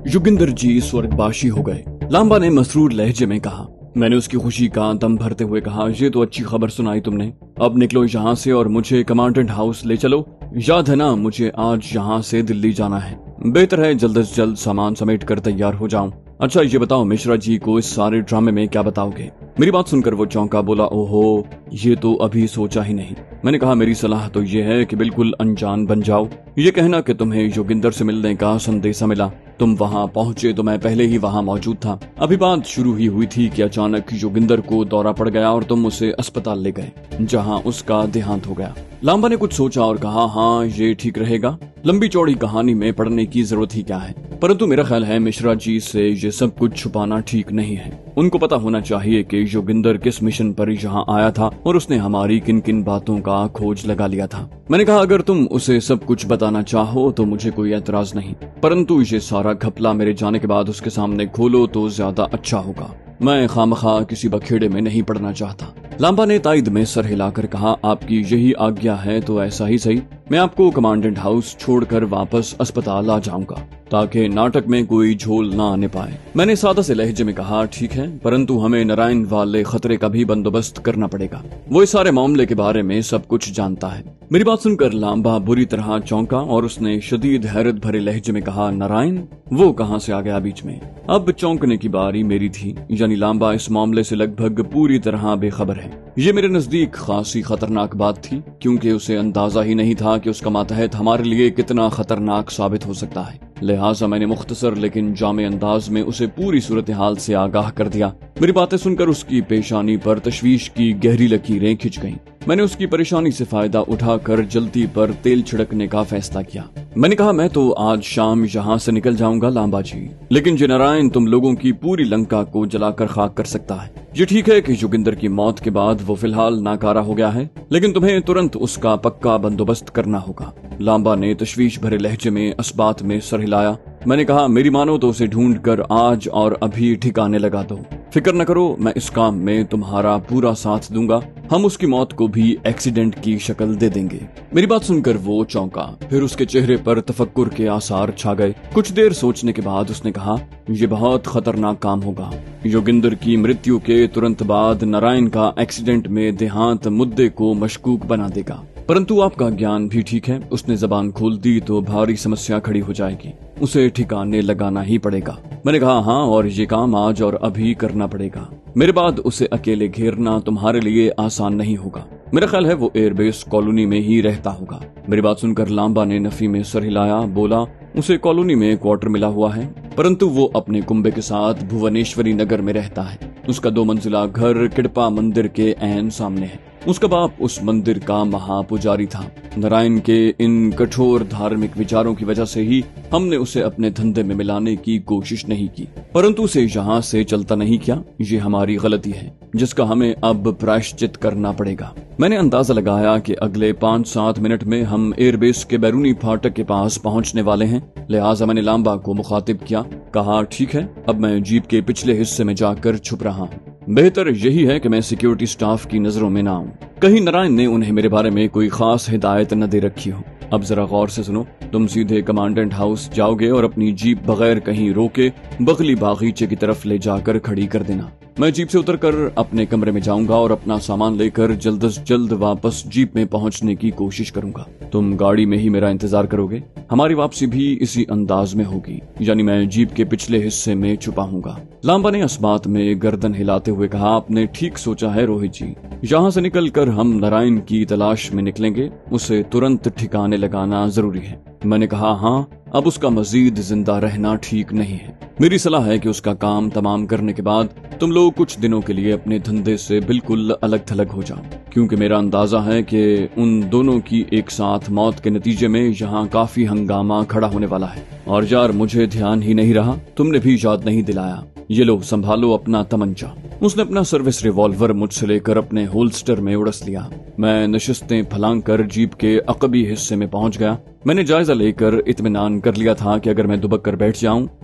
योगिंदर जी स्वर्गवासी हो गए। लांबा ने मसरूर लहजे में कहा। मैंने उसकी खुशी का दम भरते हुए कहा, ये तो अच्छी खबर सुनाई तुमने। अब निकलो यहाँ से और मुझे कमांडेंट हाउस ले चलो। याद है ना, मुझे आज यहाँ से दिल्ली जाना है। बेहतर है जल्द से जल्द सामान समेट कर तैयार हो जाऊं। अच्छा ये बताओ, मिश्रा जी को इस सारे ड्रामे में क्या बताओगे? मेरी बात सुनकर वो चौंका, बोला, ओहो, ये तो अभी सोचा ही नहीं। मैंने कहा, मेरी सलाह तो ये है कि बिल्कुल अनजान बन जाओ। ये कहना कि तुम्हें योगिंदर से मिलने का संदेशा मिला, तुम वहाँ पहुँचे तो मैं पहले ही वहाँ मौजूद था। अभी बात शुरू ही हुई थी कि अचानक योगिंदर को दौरा पड़ गया और तुम उसे अस्पताल ले गए, जहाँ उसका देहांत हो गया। लांबा ने कुछ सोचा और कहा, हाँ ये ठीक रहेगा। लंबी चौड़ी कहानी में पढ़ने की जरूरत ही क्या है, परंतु मेरा ख्याल है मिश्रा जी से ये सब कुछ छुपाना ठीक नहीं है। उनको पता होना चाहिए कि योगिंदर किस मिशन पर यहाँ आया था और उसने हमारी किन किन बातों का खोज लगा लिया था। मैंने कहा, अगर तुम उसे सब कुछ बताना चाहो तो मुझे कोई एतराज नहीं, परंतु ये सारा घपला मेरे जाने के बाद उसके सामने खोलो तो ज्यादा अच्छा होगा। मैं खामखा किसी बखेड़े में नहीं पड़ना चाहता। लांबा ने ताइद में सर हिलाकर कहा, आपकी यही आज्ञा है तो ऐसा ही सही। मैं आपको कमांडेंट हाउस छोड़कर वापस अस्पताल आ जाऊंगा ताकि नाटक में कोई झोल ना आने पाए। मैंने सादा से लहजे में कहा, ठीक है, परंतु हमें नारायण वाले खतरे का भी बंदोबस्त करना पड़ेगा। वो इस सारे मामले के बारे में सब कुछ जानता है। मेरी बात सुनकर लांबा बुरी तरह चौंका और उसने शदीद हैरत भरे लहजे में कहा, नारायण? वो कहाँ से आ गया बीच में? अब चौंकने की बारी मेरी थी, यानी लांबा इस मामले से लगभग पूरी तरह बेखबर है। ये मेरे नजदीक खासी खतरनाक बात थी, क्योंकि उसे अंदाजा ही नहीं था कि उसका मातहत हमारे लिए कितना खतरनाक साबित हो सकता है। लिहाजा मैंने मुख्तसर लेकिन जामे अंदाज में उसे पूरी सूरत हाल से आगाह कर दिया। मेरी बातें सुनकर उसकी पेशानी पर तशवीश की गहरी लकीरें खिंच गईं। मैंने उसकी परेशानी से फायदा उठाकर जल्दी पर तेल छिड़कने का फैसला किया। मैंने कहा, मैं तो आज शाम यहाँ से निकल जाऊंगा लांबा जी, लेकिन जे नारायण तुम लोगों की पूरी लंका को जलाकर खाक कर सकता है। ये ठीक है कि योगिंदर की मौत के बाद वो फिलहाल नाकारा हो गया है, लेकिन तुम्हें तुरंत उसका पक्का बंदोबस्त करना होगा। लांबा ने तशवीश भरे लहजे में अस्बात में सर हिलाया। मैंने कहा, मेरी मानो तो उसे ढूंढ कर आज और अभी ठिकाने लगा दो। फिक्र न करो, मैं इस काम में तुम्हारा पूरा साथ दूंगा। हम उसकी मौत को भी एक्सीडेंट की शक्ल दे देंगे। मेरी बात सुनकर वो चौंका, फिर उसके चेहरे पर तफक्कुर के आसार छा गए। कुछ देर सोचने के बाद उसने कहा, ये बहुत खतरनाक काम होगा। योगिंदर की मृत्यु के तुरंत बाद नारायण का एक्सीडेंट में देहांत मुद्दे को मशकूक बना देगा, परंतु आपका ज्ञान भी ठीक है। उसने जबान खोल दी तो भारी समस्या खड़ी हो जाएगी, उसे ठिकाने लगाना ही पड़ेगा। मैंने कहा, हाँ, और ये काम आज और अभी करना पड़ेगा। मेरे बाद उसे अकेले घेरना तुम्हारे लिए आसान नहीं होगा। मेरा ख्याल है वो एयरबेस कॉलोनी में ही रहता होगा। मेरी बात सुनकर लांबा ने नफी में सर हिलाया, बोला, उसे कॉलोनी में क्वार्टर मिला हुआ है, परंतु वो अपने कुंबे के साथ भुवनेश्वरी नगर में रहता है। उसका 2 मंजिला घर किडपा मंदिर के ऐन सामने है। उसका बाप उस मंदिर का महापुजारी था। नारायण के इन कठोर धार्मिक विचारों की वजह से ही हमने उसे अपने धंधे में मिलाने की कोशिश नहीं की, परंतु उसे यहाँ से चलता नहीं किया। ये हमारी गलती है जिसका हमें अब प्रायश्चित करना पड़ेगा। मैंने अंदाजा लगाया कि अगले 5-7 मिनट में हम एयरबेस के बैरूनी फाटक के पास पहुँचने वाले हैं, लिहाजा मैंने लांबा को मुखातिब किया। कहा, ठीक है, अब मैं जीप के पिछले हिस्से में जाकर छुप रहा हूँ। बेहतर यही है कि मैं सिक्योरिटी स्टाफ की नजरों में ना आऊं, कहीं नारायण ने उन्हें मेरे बारे में कोई खास हिदायत न दे रखी हो। अब जरा गौर से सुनो, तुम सीधे कमांडेंट हाउस जाओगे और अपनी जीप बगैर कहीं रोके बगली बागीचे की तरफ ले जाकर खड़ी कर देना। मैं जीप से उतरकर अपने कमरे में जाऊंगा और अपना सामान लेकर जल्द से जल्द वापस जीप में पहुंचने की कोशिश करूंगा। तुम गाड़ी में ही मेरा इंतजार करोगे। हमारी वापसी भी इसी अंदाज में होगी, यानी मैं जीप के पिछले हिस्से में छुपा हूँगा। लांबा ने अस्बात में गर्दन हिलाते हुए कहा, आपने ठीक सोचा है रोहित जी। यहाँ से निकलकर हम नारायण की तलाश में निकलेंगे, उसे तुरंत ठिकाने लगाना जरूरी है। मैंने कहा, हाँ, अब उसका मजीद जिंदा रहना ठीक नहीं है। मेरी सलाह है कि उसका काम तमाम करने के बाद तुम लोग कुछ दिनों के लिए अपने धंधे से बिल्कुल अलग थलग हो जाओ, क्योंकि मेरा अंदाजा है कि उन दोनों की एक साथ मौत के नतीजे में यहाँ काफी हंगामा खड़ा होने वाला है। और यार, मुझे ध्यान ही नहीं रहा, तुमने भी याद नहीं दिलाया। ये लो, संभालो अपना तमंचा। उसने अपना सर्विस रिवॉल्वर मुझसे लेकर अपने होल्स्टर में उड़स लिया। मैं नशिस्तें फलांग कर जीप के अकबी हिस्से में पहुंच गया। मैंने जायजा लेकर इत्मीनान कर लिया था कि अगर मैं दुबक कर बैठ जाऊं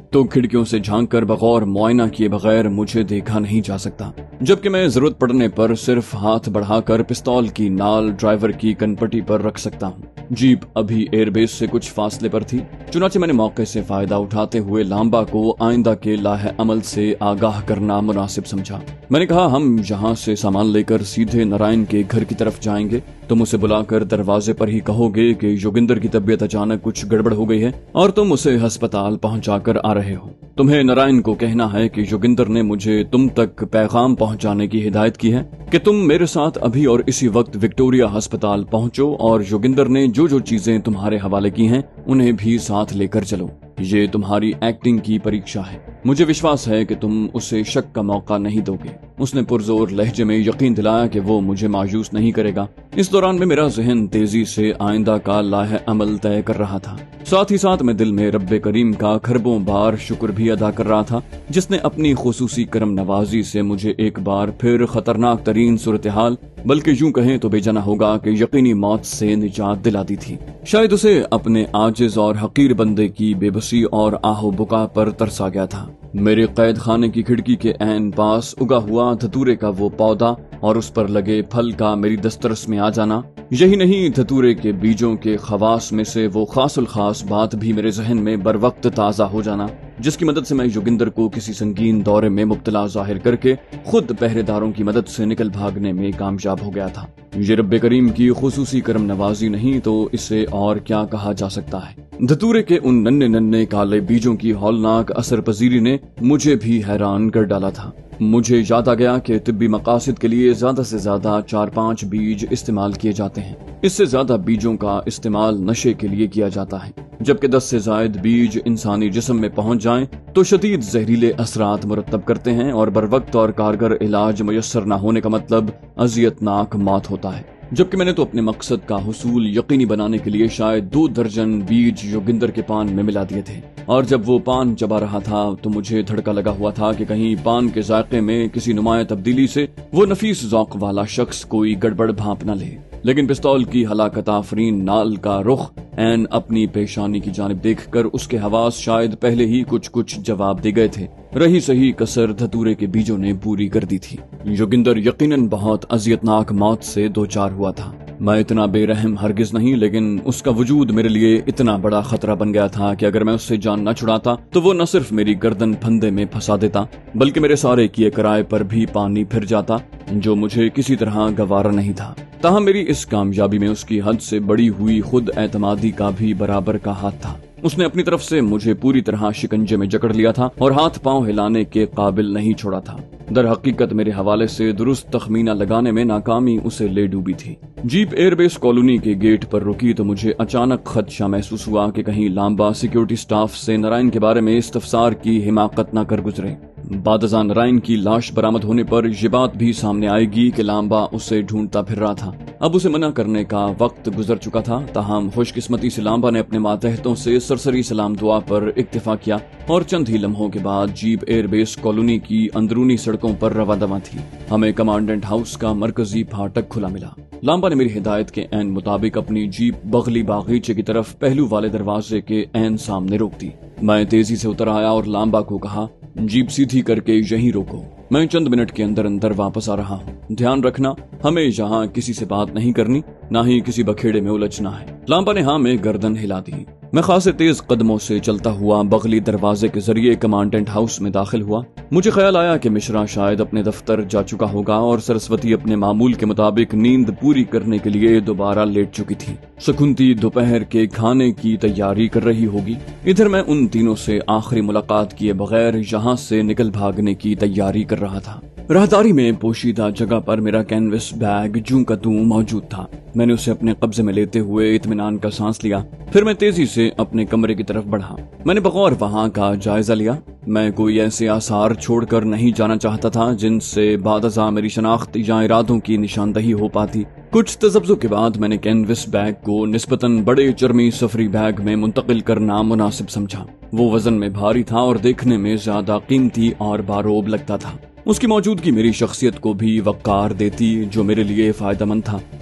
तो खिड़कियों से झांककर बगौर मुआयना किए बगैर मुझे देखा नहीं जा सकता, जबकि मैं जरूरत पड़ने पर सिर्फ हाथ बढ़ाकर पिस्तौल की नाल ड्राइवर की कनपटी पर रख सकता हूँ। जीप अभी एयरबेस से कुछ फासले पर थी, चुनाचे मैंने मौके से फायदा उठाते हुए लांबा को आइंदा के लाहे अमल से आगाह करना मुनासिब समझा। मैंने कहा, हम यहाँ से सामान लेकर सीधे नारायण के घर की तरफ जाएंगे। तुम उसे बुलाकर दरवाजे पर ही कहोगे कि योगिंदर की तबीयत अचानक कुछ गड़बड़ हो गई है और तुम उसे अस्पताल पहुंचाकर आ रहे हो। तुम्हें नारायण को कहना है कि योगिंदर ने मुझे तुम तक पैगाम पहुंचाने की हिदायत की है कि तुम मेरे साथ अभी और इसी वक्त विक्टोरिया अस्पताल पहुंचो और योगिंदर ने जो जो चीजें तुम्हारे हवाले की हैं उन्हें भी साथ लेकर चलो। ये तुम्हारी एक्टिंग की परीक्षा है। मुझे विश्वास है कि तुम उसे शक का मौका नहीं दोगे। उसने पुरजोर लहजे में यकीन दिलाया कि वो मुझे मायूस नहीं करेगा। इस दौरान में मेरा जहन तेजी से आइंदा का लाहे अमल तय कर रहा था। साथ ही साथ मैं दिल में रब्बे करीम का खरबों बार शुक्र भी अदा कर रहा था, जिसने अपनी खुसूसी करम नवाजी से मुझे एक बार फिर खतरनाक तरीन सूरत हाल, बल्कि यूं कहें तो बेजाना होगा कि यकीनी मौत से निजात दिला दी थी। शायद उसे अपने आजिज और हकीर बंदे की बेबसी और आहो बुका पर तरस आ गया था। मेरे कैद खाने की खिड़की के ऐन पास उगा हुआ धतूरे का वो पौधा और उस पर लगे फल का मेरी दस्तरस में आ जाना, यही नहीं धतूरे के बीजों के खवास में से वो खासुल खास बात भी मेरे जहन में बर वक्त ताजा हो जाना, जिसकी मदद से मैं योगिंदर को किसी संगीन दौरे में मुब्तला जाहिर करके खुद पहरेदारों की मदद से निकल भागने में कामयाब हो गया था। ये रब्बे करीम की खुसूसी करम नवाजी नहीं तो इसे और क्या कहा जा सकता है। धतूरे के उन नन्हे नन्हे काले बीजों की हौलनाक असर पजीरी ने मुझे भी हैरान कर डाला था। मुझे याद आ गया कि तिब्बी मकासद के लिए ज्यादा से ज्यादा 4-5 बीज इस्तेमाल किए जाते हैं। इससे ज्यादा बीजों का इस्तेमाल नशे के लिए किया जाता है, जबकि 10 से ज्यादा बीज इंसानी जिस्म में पहुंच जाएं तो शदीद जहरीले असरात मुरतब करते हैं और बरवक्त और कारगर इलाज मुयस्सर न होने का मतलब अजियतनाक मौत होता है। जबकि मैंने तो अपने मकसद का हुसूल यकीनी बनाने के लिए शायद 2 दर्जन बीज योगिंदर के पान में मिला दिए थे, और जब वो पान चबा रहा था तो मुझे धड़का लगा हुआ था कि कहीं पान के जायके में किसी नुमाया तब्दीली से वो नफीस ज़ौक़ वाला शख्स कोई गड़बड़ भांप न ले। लेकिन पिस्तौल की हलाकत आफरीन नाल का रुख ऐन अपनी पेशानी की जानिब देखकर उसके हवास शायद पहले ही कुछ जवाब दे गए थे। रही सही कसर धतूरे के बीजों ने पूरी कर दी थी। योगिंदर यकीनन बहुत अजियतनाक मौत से दो चार हुआ था। मैं इतना बेरहम हरगिज नहीं, लेकिन उसका वजूद मेरे लिए इतना बड़ा खतरा बन गया था कि अगर मैं उससे जान न छुड़ाता तो वो न सिर्फ मेरी गर्दन फंदे में फंसा देता, बल्कि मेरे सारे किए किराए पर भी पानी फिर जाता, जो मुझे किसी तरह गवारा नहीं था। ताहम मेरी इस कामयाबी में उसकी हद से बड़ी हुई खुद एतमादी का भी बराबर का हाथ था। उसने अपनी तरफ से मुझे पूरी तरह शिकंजे में जकड़ लिया था और हाथ पांव हिलाने के काबिल नहीं छोड़ा था। दर हकीकत मेरे हवाले से दुरुस्त तखमीना लगाने में नाकामी उसे ले डूबी थी। जीप एयरबेस कॉलोनी के गेट पर रुकी तो मुझे अचानक खदशा महसूस हुआ कि कहीं लांबा सिक्योरिटी स्टाफ से नारायण के बारे में इस्तफसार की हिमाकत न कर गुजरे। बादज़ा नारायण की लाश बरामद होने पर ये बात भी सामने आएगी कि लांबा उसे ढूंढता फिर रहा था। अब उसे मना करने का वक्त गुजर चुका था। ताहम खुशकिस्मती से लांबा ने अपने मातहतों से सरसरी सलाम दुआ पर इक्तिफा किया और चंद ही लम्हों के बाद जीप एयरबेस कॉलोनी की अंदरूनी सड़कों पर रवा दवा थी। हमें कमांडेंट हाउस का मरकजी फाटक खुला मिला। लांबा ने मेरी हिदायत के ऐन मुताबिक अपनी जीप बगली बागीचे की तरफ पहलू वाले दरवाजे के ऐन सामने रोक दी। मैं तेजी से उतर आया और लांबा को कहा, जीप सीधी करके यहीं रोको, मैं चंद मिनट के अंदर अंदर वापस आ रहा हूँ। ध्यान रखना, हमें यहाँ किसी से बात नहीं करनी, ना ही किसी बखेड़े में उलझना है। लांबा ने हाँ में गर्दन हिला दी। मैं खासे तेज कदमों से चलता हुआ बगली दरवाजे के जरिए कमांडेंट हाउस में दाखिल हुआ। मुझे ख्याल आया कि मिश्रा शायद अपने दफ्तर जा चुका होगा और सरस्वती अपने मामूल के मुताबिक नींद पूरी करने के लिए दोबारा लेट चुकी थी। शकुंती दोपहर के खाने की तैयारी कर रही होगी। इधर मैं उन तीनों से आखिरी मुलाकात किए बगैर यहाँ से निकल भागने की तैयारी कर रहा था। राहदारी में पोशीदा जगह पर मेरा कैनवस बैग जूं का तूं मौजूद था। मैंने उसे अपने कब्जे में लेते हुए इत्मीनान का सांस लिया। फिर मैं तेजी से अपने कमरे की तरफ बढ़ा। मैंने बगौर वहां का जायजा लिया। मैं कोई ऐसे आसार छोड़कर नहीं जाना चाहता था जिनसे बादज़ा मेरी शनाख्त या इरादों की निशानदही हो पाती। कुछ तजब्ज़ो के बाद मैंने कैनवस बैग को निस्बतन बड़े चर्मी सफरी बैग में मुंतकिल करना मुनासिब समझा। वो वजन में भारी था और देखने में ज्यादा कीमती और बारोब लगता था। उसकी मौजूदगी मेरी शख्सियत को भी वक़ार देती, जो मेरे लिए फायदेमंद था।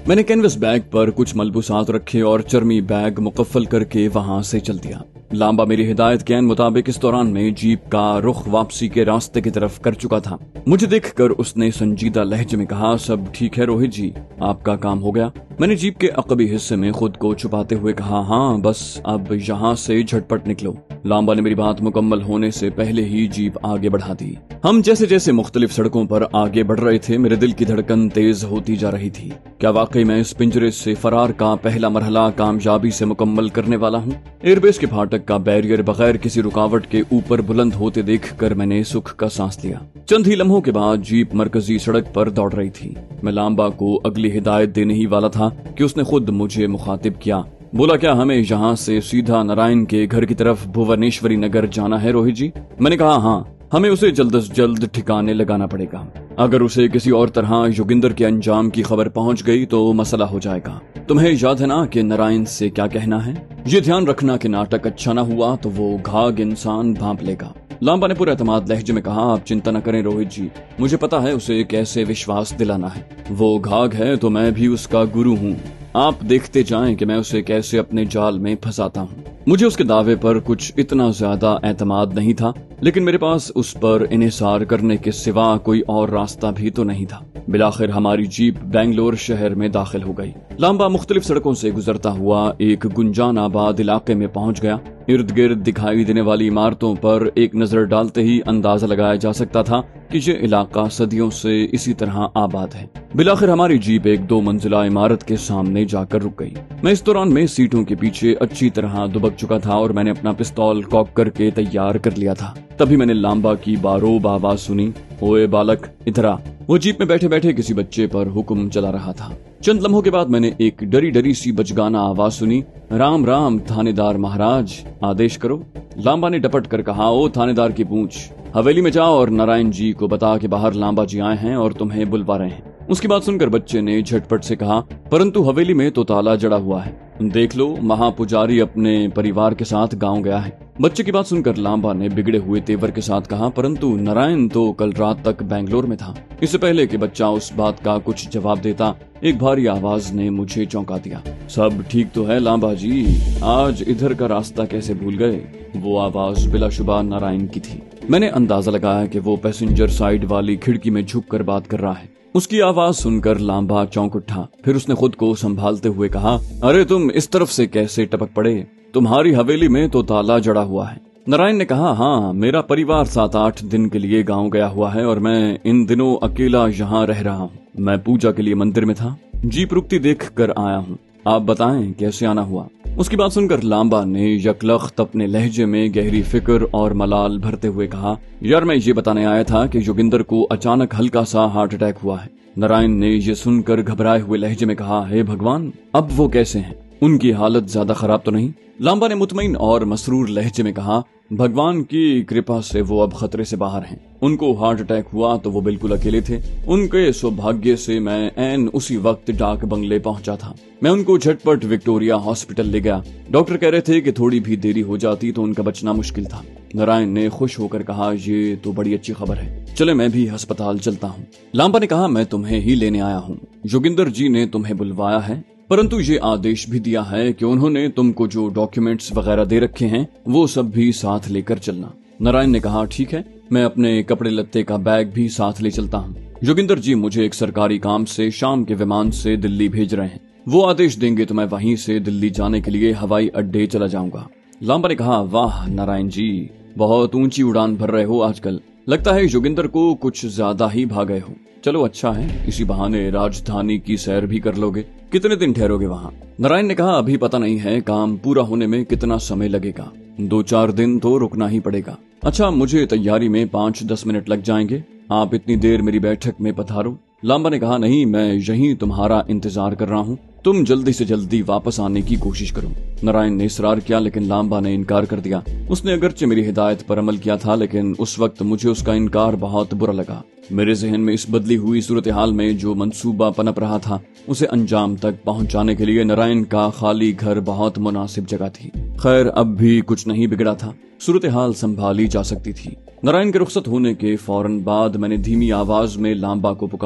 मैंने कैनवस बैग पर कुछ मलबूसात रखे और चर्मी बैग मुकफ्फल करके वहां से चल दिया। लांबा मेरी हिदायत के मुताबिक इस दौरान में जीप का रुख वापसी के रास्ते की तरफ कर चुका था। मुझे देखकर उसने संजीदा लहजे में कहा, सब ठीक है रोहित जी, आपका काम हो गया। मैंने जीप के अकबी हिस्से में खुद को छुपाते हुए कहा, हाँ बस अब यहाँ से झटपट निकलो। लांबा ने मेरी बात मुकम्मल होने से पहले ही जीप आगे बढ़ा दी। हम जैसे जैसे मुख्तलिफ सड़कों पर आगे बढ़ रहे थे, मेरे दिल की धड़कन तेज होती जा रही थी। क्या वाकई मैं इस पिंजरे से फरार का पहला मरहला कामयाबी से मुकम्मल करने वाला हूँ? एयरबेस के फाटक का बैरियर बगैर किसी रुकावट के ऊपर बुलंद होते देखकर मैंने सुख का सांस लिया। चंद ही लम्हों के बाद जीप मरकजी सड़क पर दौड़ रही थी। मैं लांबा को अगली हिदायत देने ही वाला था कि उसने खुद मुझे मुखातिब किया। बोला, क्या हमें यहाँ से सीधा नारायण के घर की तरफ भुवनेश्वरी नगर जाना है रोहित जी? मैंने कहा, हाँ, हमें उसे जल्द से जल्द ठिकाने लगाना पड़ेगा। अगर उसे किसी और तरह योगिंदर के अंजाम की खबर पहुंच गई तो मसला हो जाएगा। तुम्हें याद है ना कि नारायण से क्या कहना है? ये ध्यान रखना कि नाटक अच्छा न हुआ तो वो घाघ इंसान भांप लेगा। लांबा ने पूरे एतमाद लहजे में कहा, आप चिंता न करें रोहित जी, मुझे पता है उसे कैसे विश्वास दिलाना है। वो घाघ है तो मैं भी उसका गुरु हूँ। आप देखते जाएं कि मैं उसे कैसे अपने जाल में फंसाता हूँ। मुझे उसके दावे पर कुछ इतना ज्यादा एतमाद नहीं था, लेकिन मेरे पास उस पर इन्हिसार करने के सिवा कोई और रास्ता भी तो नहीं था। बिलाखिर हमारी जीप बेंगलोर शहर में दाखिल हो गई। लांबा मुख्तलिफ सड़कों से गुजरता हुआ एक गुंजान आबाद इलाके में पहुंच गया। इर्द गिर्द दिखाई देने वाली इमारतों पर एक नजर डालते ही अंदाजा लगाया जा सकता था कि ये इलाका सदियों से इसी तरह आबाद है। बिलाखिर हमारी जीप एक 2 मंजिला इमारत के सामने जाकर रुक गई। मैं इस दौरान में सीटों के पीछे अच्छी तरह दुबक चुका था और मैंने अपना पिस्तौल कॉक करके तैयार कर लिया था। तभी मैंने लांबा की बारोब आवाज सुनी, ओए बालक इधर आ। वो जीप में बैठे बैठे किसी बच्चे पर हुक्म चला रहा था। चंद लम्हों के बाद मैंने एक डरी डरी सी बचगाना आवाज सुनी, राम राम थानेदार महाराज, आदेश करो। लांबा ने डपट कर कहा, ओ थानेदार की पूंछ, हवेली में जाओ और नारायण जी को बता कि बाहर लांबा जी आए हैं और तुम्हें बुलवा रहे हैं। उसकी बात सुनकर बच्चे ने झटपट से कहा, परंतु हवेली में तो ताला जड़ा हुआ है, देख लो महापुजारी अपने परिवार के साथ गांव गया है। बच्चे की बात सुनकर लांबा ने बिगड़े हुए तेवर के साथ कहा, परंतु नारायण तो कल रात तक बेंगलोर में था। इससे पहले कि बच्चा उस बात का कुछ जवाब देता, एक भारी आवाज ने मुझे चौंका दिया। सब ठीक तो है लांबा जी, आज इधर का रास्ता कैसे भूल गए? वो आवाज बिलाशुबा नारायण की थी। मैंने अंदाजा लगाया कि वो पैसेंजर साइड वाली खिड़की में झुक कर बात कर रहा है। उसकी आवाज सुनकर लांबा चौंक उठा। फिर उसने खुद को संभालते हुए कहा, अरे तुम इस तरफ से कैसे टपक पड़े? तुम्हारी हवेली में तो ताला जड़ा हुआ है। नारायण ने कहा, हाँ, मेरा परिवार 7-8 दिन के लिए गांव गया हुआ है और मैं इन दिनों अकेला यहाँ रह रहा हूँ। मैं पूजा के लिए मंदिर में था, जीप रुकती देख कर आया हूँ। आप बताएं कैसे आना हुआ? उसकी बात सुनकर लांबा ने यकलख्त अपने लहजे में गहरी फिक्र और मलाल भरते हुए कहा, यार मैं ये बताने आया था कि योगिंदर को अचानक हल्का सा हार्ट अटैक हुआ है। नारायण ने ये सुनकर घबराए हुए लहजे में कहा, हे भगवान, अब वो कैसे हैं? उनकी हालत ज्यादा खराब तो नहीं? लांबा ने मुतमईन और मसरूर लहजे में कहा, भगवान की कृपा से वो अब खतरे से बाहर हैं। उनको हार्ट अटैक हुआ तो वो बिल्कुल अकेले थे। उनके सौभाग्य से मैं ऐन उसी वक्त डाक बंगले पहुंचा था। मैं उनको झटपट विक्टोरिया हॉस्पिटल ले गया। डॉक्टर कह रहे थे कि थोड़ी भी देरी हो जाती तो उनका बचना मुश्किल था। नारायण ने खुश होकर कहा, ये तो बड़ी अच्छी खबर है, चले मैं भी अस्पताल चलता हूँ। लांबा ने कहा, मैं तुम्हें ही लेने आया हूँ। योगिंदर जी ने तुम्हें बुलवाया है, परंतु ये आदेश भी दिया है कि उन्होंने तुमको जो डॉक्यूमेंट्स वगैरह दे रखे हैं वो सब भी साथ लेकर चलना। नारायण ने कहा, ठीक है, मैं अपने कपड़े लत्ते का बैग भी साथ ले चलता हूँ। योगिंदर जी मुझे एक सरकारी काम से शाम के विमान से दिल्ली भेज रहे हैं। वो आदेश देंगे तो मैं वहीं से दिल्ली जाने के लिए हवाई अड्डे चला जाऊंगा। लांबा ने कहा, वाह नारायण जी, बहुत ऊंची उड़ान भर रहे हो आजकल। लगता है योगिंदर को कुछ ज्यादा ही भा गए हो। चलो अच्छा है, इसी बहाने राजधानी की सैर भी कर लोगे। कितने दिन ठहरोगे वहाँ? नारायण ने कहा, अभी पता नहीं है काम पूरा होने में कितना समय लगेगा। 2-4 दिन तो रुकना ही पड़ेगा। अच्छा, मुझे तैयारी में 5-10 मिनट लग जाएंगे। आप इतनी देर मेरी बैठक में पधारो। लांबा ने कहा, नहीं, मैं यहीं तुम्हारा इंतजार कर रहा हूँ। तुम जल्दी से जल्दी वापस आने की कोशिश करो। नारायण ने इसरार किया, लेकिन लांबा ने इनकार कर दिया। उसने अगरचे मेरी हिदायत पर अमल किया था, लेकिन उस वक्त मुझे उसका इनकार बहुत बुरा लगा। मेरे जहन में इस बदली हुई सूरत हाल में जो मंसूबा पनप रहा था, उसे अंजाम तक पहुंचाने के लिए नारायण का खाली घर बहुत मुनासिब जगह थी। खैर, अब भी कुछ नहीं बिगड़ा था, सूरत हाल संभाली जा सकती थी। नारायण के रुखसत होने के फौरन बाद मैंने धीमी आवाज में लांबा को पुकारा,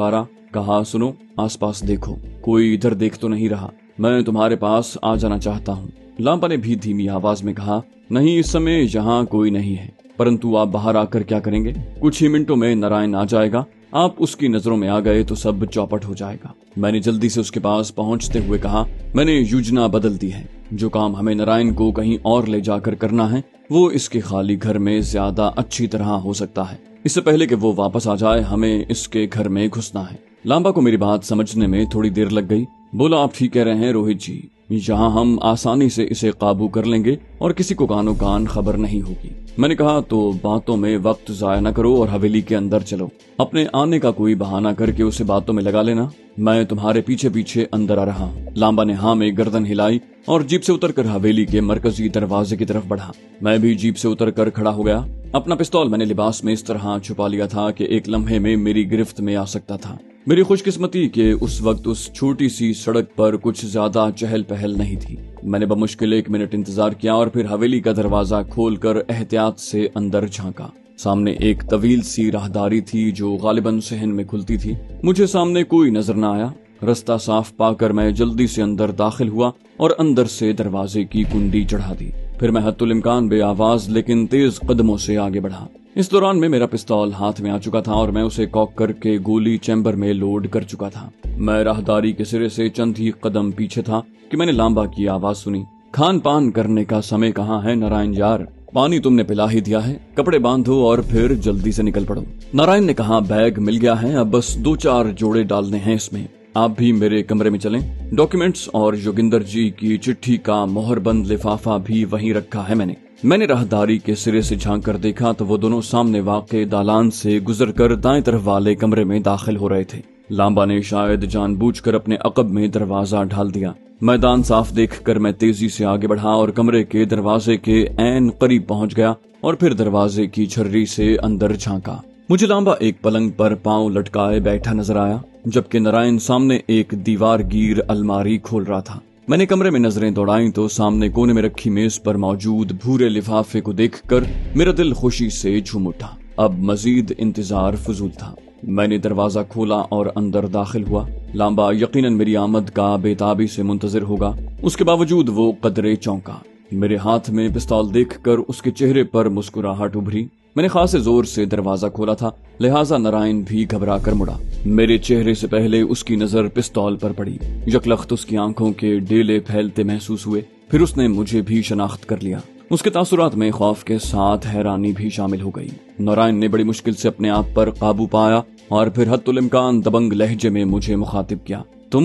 कहा, सुनो, आसपास देखो, कोई इधर देख तो नहीं रहा, मैं तुम्हारे पास आ जाना चाहता हूँ। लांबा ने भी धीमी आवाज में कहा, नहीं, इस समय यहाँ कोई नहीं है, परंतु आप बाहर आकर क्या करेंगे? कुछ ही मिनटों में नारायण आ जाएगा, आप उसकी नजरों में आ गए तो सब चौपट हो जाएगा। मैंने जल्दी से उसके पास पहुंचते हुए कहा, मैंने योजना बदल दी है। जो काम हमें नारायण को कहीं और ले जाकर करना है वो इसके खाली घर में ज्यादा अच्छी तरह हो सकता है। इससे पहले कि वो वापस आ जाए हमें इसके घर में घुसना है। लांबा को मेरी बात समझने में थोड़ी देर लग गई। बोला, आप ठीक कह रहे हैं रोहित जी, यहाँ हम आसानी से इसे काबू कर लेंगे और किसी को कानो कान खबर नहीं होगी। मैंने कहा, तो बातों में वक्त जाया न करो और हवेली के अंदर चलो। अपने आने का कोई बहाना करके उसे बातों में लगा लेना, मैं तुम्हारे पीछे पीछे अंदर आ रहा हूँ। लांबा ने हाँ में गर्दन हिलाई और जीप से उतरकर हवेली के मरकजी दरवाजे की तरफ बढ़ा। मैं भी जीप से उतरकर खड़ा हो गया। अपना पिस्तौल मैंने लिबास में इस तरह छुपा लिया था कि एक लम्हे में मेरी गिरफ्त में आ सकता था। मेरी खुशकिस्मती के उस वक्त उस छोटी सी सड़क पर कुछ ज्यादा चहल पहल नहीं थी। मैंने बमुश्किल 1 मिनट इंतजार किया और फिर हवेली का दरवाजा खोलकर एहतियात से अंदर झांका। सामने एक तवील सी राहदारी थी जो गालिबन सहन में खुलती थी। मुझे सामने कोई नजर न आया। रास्ता साफ पाकर मैं जल्दी से अंदर दाखिल हुआ और अंदर से दरवाजे की कुंडी चढ़ा दी। फिर मैं हत्तुल इम्कान बेआवाज लेकिन तेज कदमों से आगे बढ़ा। इस दौरान में मेरा पिस्तौल हाथ में आ चुका था और मैं उसे कॉक करके गोली चैम्बर में लोड कर चुका था। मैं राहदारी के सिरे से चंद ही कदम पीछे था कि मैंने लांबा की आवाज सुनी, खान पान करने का समय कहाँ है नारायण यार? पानी तुमने पिला ही दिया है, कपड़े बांधो और फिर जल्दी से निकल पड़ो। नारायण ने कहा, बैग मिल गया है, अब बस 2-4 जोड़े डालने हैं इसमें। आप भी मेरे कमरे में चलें। डॉक्यूमेंट्स और जोगिंदर जी की चिट्ठी का मोहरबंद लिफाफा भी वहीं रखा है मैंने राहदारी के सिरे से झांक कर देखा तो वो दोनों सामने वाक़े दालान से गुजरकर दाएं तरफ वाले कमरे में दाखिल हो रहे थे। लांबा ने शायद जानबूझकर अपने अकब में दरवाजा ढाल दिया। मैदान साफ देखकर मैं तेजी से आगे बढ़ा और कमरे के दरवाजे के ऐन करीब पहुंच गया और फिर दरवाजे की छर्री से अंदर झांका। मुझे लांबा एक पलंग पर पांव लटकाए बैठा नजर आया, जबकि नारायण सामने एक दीवार गिर अलमारी खोल रहा था। मैंने कमरे में नजरें दौड़ाई तो सामने कोने में रखी मेज पर मौजूद भूरे लिफाफे को देखकर मेरा दिल खुशी से झूम उठा। अब मजीद इंतजार फजूल था। मैंने दरवाजा खोला और अंदर दाखिल हुआ। लांबा यकीनन मेरी आमद का बेताबी से मुंतजिर होगा, उसके बावजूद वो कदरे चौंका। मेरे हाथ में पिस्तौल देखकर उसके चेहरे पर मुस्कुराहट उभरी। मैंने खासे जोर से दरवाजा खोला था, लिहाजा नारायण भी घबरा कर मुड़ा। मेरे चेहरे से पहले उसकी नजर पिस्तौल पर पड़ी। यकलख्त उसकी आंखों के डेले फैलते महसूस हुए। फिर उसने मुझे भी शनाख्त कर लिया। उसके तासुरात में खौफ के साथ हैरानी भी शामिल हो गई। नारायण ने बड़ी मुश्किल से अपने आप पर काबू पाया और फिर हत्तुल इम्कान दबंग लहजे में मुझे मुखातिब किया,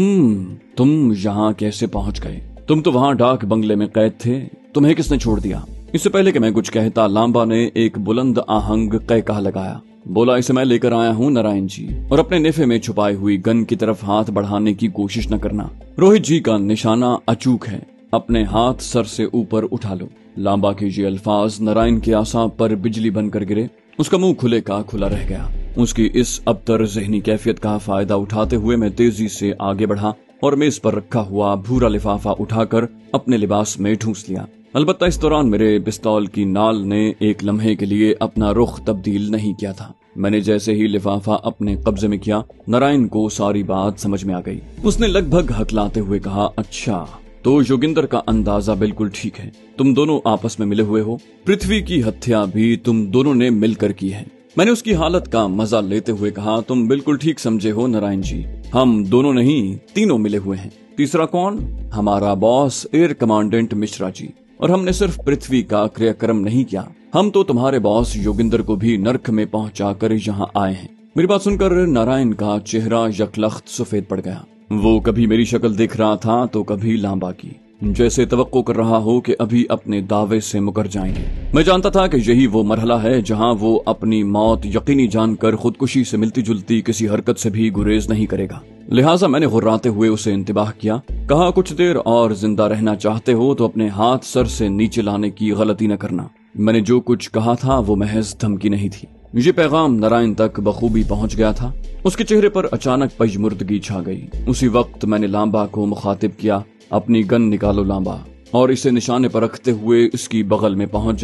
तुम यहाँ कैसे पहुँच गए? तुम तो वहाँ डाक बंगले में कैद थे, तुम्हें किसने छोड़ दिया? इससे पहले कि मैं कुछ कहता लांबा ने एक बुलंद आहंग कह लगाया। बोला, इसे मैं लेकर आया हूँ नारायण जी, और अपने नेफे में छुपाई हुई गन की तरफ हाथ बढ़ाने की कोशिश न करना। रोहित जी का निशाना अचूक है, अपने हाथ सर से ऊपर उठा लो। लांबा के ये अल्फाज नारायण के आसा पर बिजली बनकर गिरे। उसका मुंह खुले का खुला रह गया। उसकी इस अबतर जहनी कैफियत का फायदा उठाते हुए मैं तेजी से आगे बढ़ा और मेज पर रखा हुआ भूरा लिफाफा उठाकर अपने लिबास में ठूंस लिया। अलबत्ता इस दौरान मेरे पिस्तौल की नाल ने एक लम्हे के लिए अपना रुख तब्दील नहीं किया था। मैंने जैसे ही लिफाफा अपने कब्जे में किया, नारायण को सारी बात समझ में आ गई। उसने लगभग हकलाते हुए कहा, अच्छा तो योगिंदर का अंदाजा बिल्कुल ठीक है, तुम दोनों आपस में मिले हुए हो। पृथ्वी की हत्या भी तुम दोनों ने मिलकर की है। मैंने उसकी हालत का मजा लेते हुए कहा, तुम बिल्कुल ठीक समझे हो नारायण जी, हम दोनों नहीं तीनों मिले हुए हैं। तीसरा कौन? हमारा boss air commandant Mishra ji. और हमने सिर्फ पृथ्वी का क्रियाक्रम नहीं किया, हम तो तुम्हारे बॉस योगिंदर को भी नर्क में पहुंचाकर यहाँ आए हैं। मेरी बात सुनकर नारायण का चेहरा यकलख्त सफेद पड़ गया। वो कभी मेरी शक्ल देख रहा था तो कभी लांबा की, जैसे तवक्को कर रहा हो कि अभी अपने दावे से मुकर जाएंगे। मैं जानता था कि यही वो मरहला है जहां वो अपनी मौत यकीनी जानकर खुदकुशी से मिलती जुलती किसी हरकत से भी गुरेज नहीं करेगा। लिहाजा मैंने गुर्राते हुए उसे इंतबाह किया। कहा, कुछ देर और जिंदा रहना चाहते हो तो अपने हाथ सर से नीचे लाने की गलती न करना। मैंने जो कुछ कहा था वो महज धमकी नहीं थी। ये पैगाम नारायण तक बखूबी पहुंच गया था। उसके चेहरे पर अचानक पजमुर्दगी छा गई। उसी वक्त मैंने लांबा को मुखातिब किया, अपनी गन निकालो लांबा, और इसे निशाने पर रखते हुए इसकी बगल में पहुंच जाओ,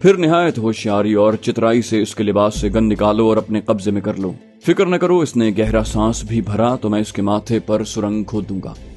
फिर निहायत होशियारी और चितराई से इसके लिबास से गन निकालो और अपने कब्जे में कर लो। फिक्र न करो, इसने गहरा सांस भी भरा तो मैं इसके माथे पर सुरंग खोद दूंगा।